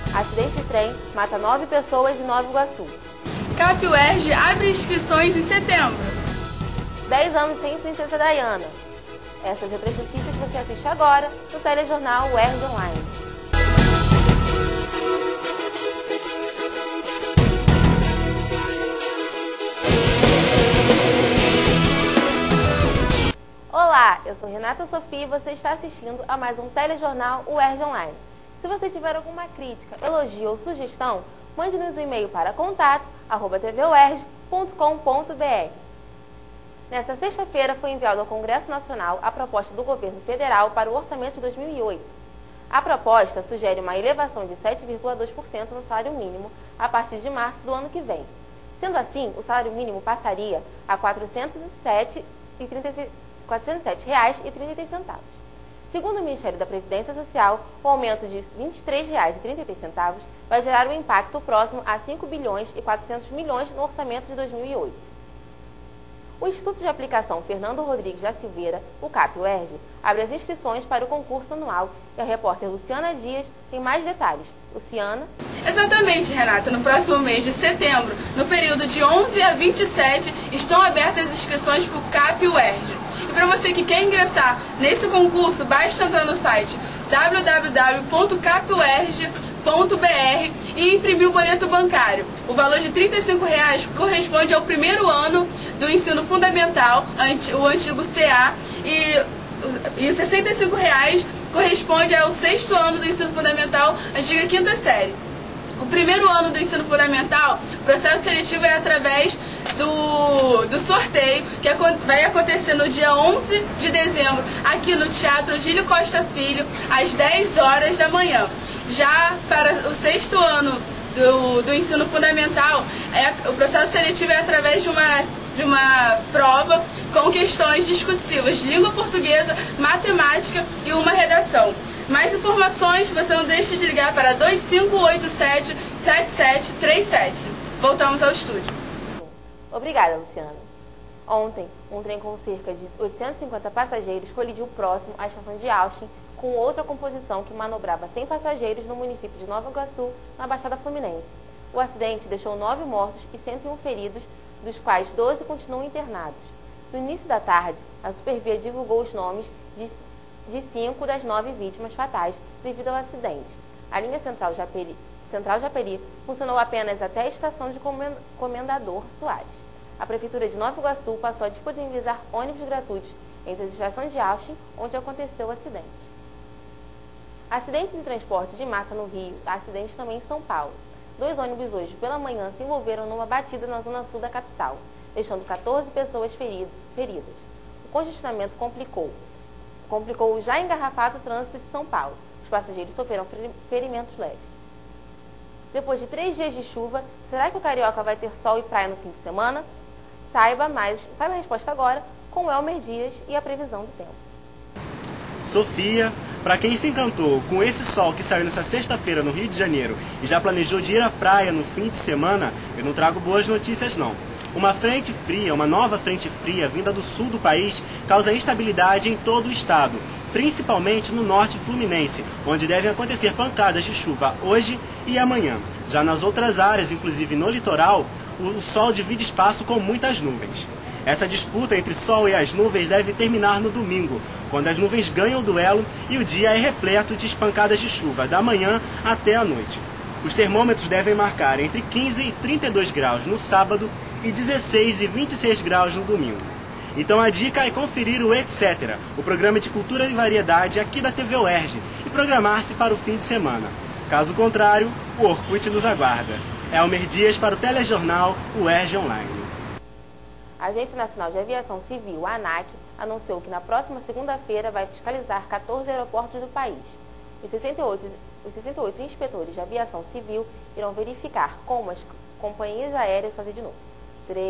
Acidente de trem mata 9 pessoas em Nova Iguaçu. CAP UERJ abre inscrições em setembro. 10 anos sem Princesa Diana. Essas e outras notícias você assiste agora no telejornal UERJ Online. Olá, eu sou Renata Sofia e você está assistindo a mais um telejornal UERJ Online. Se você tiver alguma crítica, elogio ou sugestão, mande-nos um e-mail para contato@tvuerj.com.br. Nesta sexta-feira foi enviado ao Congresso Nacional a proposta do governo federal para o orçamento de 2008. A proposta sugere uma elevação de 7,2% no salário mínimo a partir de março do ano que vem. Sendo assim, o salário mínimo passaria a R$ 407,33. Segundo o Ministério da Previdência Social, o aumento de R$ 23,33 vai gerar um impacto próximo a 5 bilhões e 400 milhões no orçamento de 2008. O Instituto de Aplicação Fernando Rodrigues da Silveira, o CAP UERJ, abre as inscrições para o concurso anual e a repórter Luciana Dias tem mais detalhes. Luciana? Exatamente, Renata. No próximo mês de setembro, no período de 11 a 27, estão abertas as inscrições para o CAP UERJ. E para você que quer ingressar nesse concurso, basta entrar no site www.capuerj.br e imprimir o boleto bancário. O valor de R$ 35 corresponde ao primeiro ano do ensino fundamental, o antigo CA, e R$ 65 corresponde ao sexto ano do ensino fundamental, antiga quinta série. O primeiro ano do ensino fundamental, o processo seletivo é através do sorteio, que vai acontecer no dia 11 de dezembro, aqui no Teatro Odílio Costa Filho, às 10 horas da manhã. Já para o sexto ano do ensino fundamental, o processo seletivo é através de uma prova com questões discursivas, língua portuguesa, matemática e uma redação. Mais informações, você não deixe de ligar para 2587-7737. Voltamos ao estúdio. Obrigada, Luciana. Ontem, um trem com cerca de 850 passageiros colidiu próximo à estação de Austin com outra composição que manobrava 100 passageiros no município de Nova Iguaçu, na Baixada Fluminense. O acidente deixou 9 mortos e 101 feridos, dos quais 12 continuam internados. No início da tarde, a Supervia divulgou os nomes de 5 das 9 vítimas fatais devido ao acidente. A linha Central Japeri funcionou apenas até a estação de Comendador Soares. A Prefeitura de Nova Iguaçu passou a disponibilizar ônibus gratuitos entre as estações de Austin, onde aconteceu o acidente. Acidentes de transporte de massa no Rio, acidentes também em São Paulo. 2 ônibus hoje pela manhã se envolveram numa batida na zona sul da capital, deixando 14 pessoas feridas. O congestionamento complicou o já engarrafado trânsito de São Paulo. Os passageiros sofreram ferimentos leves. Depois de 3 dias de chuva, será que o Carioca vai ter sol e praia no fim de semana? Saiba a resposta agora com o Elmer Dias e a previsão do tempo. Sofia, para quem se encantou com esse sol que saiu nessa sexta-feira no Rio de Janeiro e já planejou de ir à praia no fim de semana, eu não trago boas notícias não. Uma nova frente fria vinda do sul do país causa instabilidade em todo o estado, principalmente no norte fluminense, onde devem acontecer pancadas de chuva hoje e amanhã. Já nas outras áreas, inclusive no litoral, o sol divide espaço com muitas nuvens. Essa disputa entre sol e as nuvens deve terminar no domingo, quando as nuvens ganham o duelo e o dia é repleto de pancadas de chuva, da manhã até a noite. Os termômetros devem marcar entre 15 e 32 graus no sábado e 16 e 26 graus no domingo. Então a dica é conferir o Etc., o programa de cultura e variedade aqui da TV UERJ, e programar-se para o fim de semana. Caso contrário, o Orkut nos aguarda. Elmer Dias para o telejornal UERJ Online. A Agência Nacional de Aviação Civil, a ANAC, anunciou que na próxima segunda-feira vai fiscalizar 14 aeroportos do país. Os 68 inspetores de aviação civil irão verificar como as companhias aéreas... Fazer de novo. 3,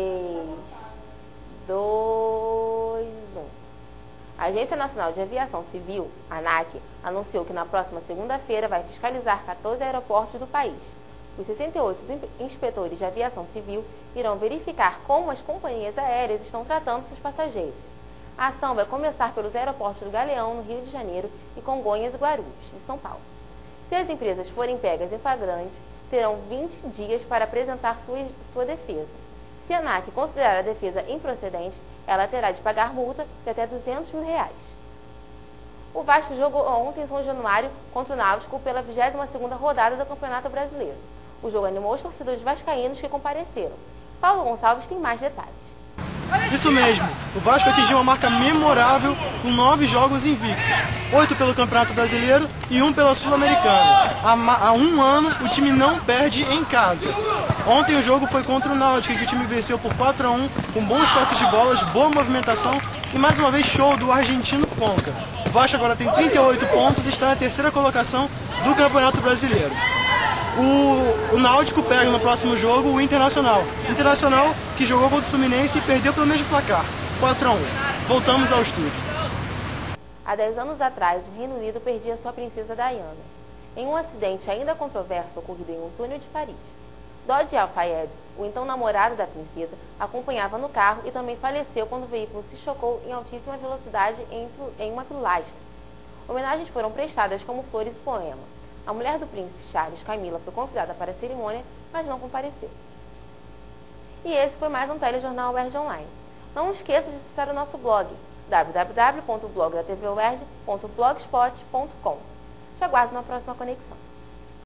2, 1. A Agência Nacional de Aviação Civil, ANAC, anunciou que na próxima segunda-feira vai fiscalizar 14 aeroportos do país. Os 68 inspetores de aviação civil irão verificar como as companhias aéreas estão tratando seus passageiros. A ação vai começar pelos aeroportos do Galeão, no Rio de Janeiro, e Congonhas e Guarulhos, de São Paulo. Se as empresas forem pegas em flagrante, terão 20 dias para apresentar sua defesa. Se a ANAC considerar a defesa improcedente, ela terá de pagar multa de até R$200 mil. O Vasco jogou ontem em São Januário contra o Náutico pela 22ª rodada do Campeonato Brasileiro. O jogo animou os torcedores vascaínos que compareceram. Paulo Gonçalves tem mais detalhes. Isso mesmo, o Vasco atingiu uma marca memorável com 9 jogos invictos, 8 pelo Campeonato Brasileiro e 1 pela Sul-Americana. Há um ano o time não perde em casa. Ontem o jogo foi contra o Náutico, que o time venceu por 4-1, com bons toques de bolas, boa movimentação e mais uma vez show do argentino Conca. O Vasco agora tem 38 pontos e está na 3ª colocação do Campeonato Brasileiro. O Náutico pega no próximo jogo o Internacional. Internacional que jogou contra o Fluminense e perdeu pelo mesmo placar, 4-1. Voltamos ao estúdio. Há 10 anos atrás, o Reino Unido perdia sua princesa Diana, em um acidente ainda controverso ocorrido em um túnel de Paris. Dodi Al-Fayed, o então namorado da princesa, acompanhava no carro e também faleceu quando o veículo se chocou em altíssima velocidade em uma pilastra. Homenagens foram prestadas como flores e poema. A mulher do príncipe Charles, Camila, foi convidada para a cerimônia, mas não compareceu. E esse foi mais um Telejornal UERJ Online. Não esqueça de acessar o nosso blog, www.blogdatvUERJ.blogspot.com. Te aguardo na próxima conexão.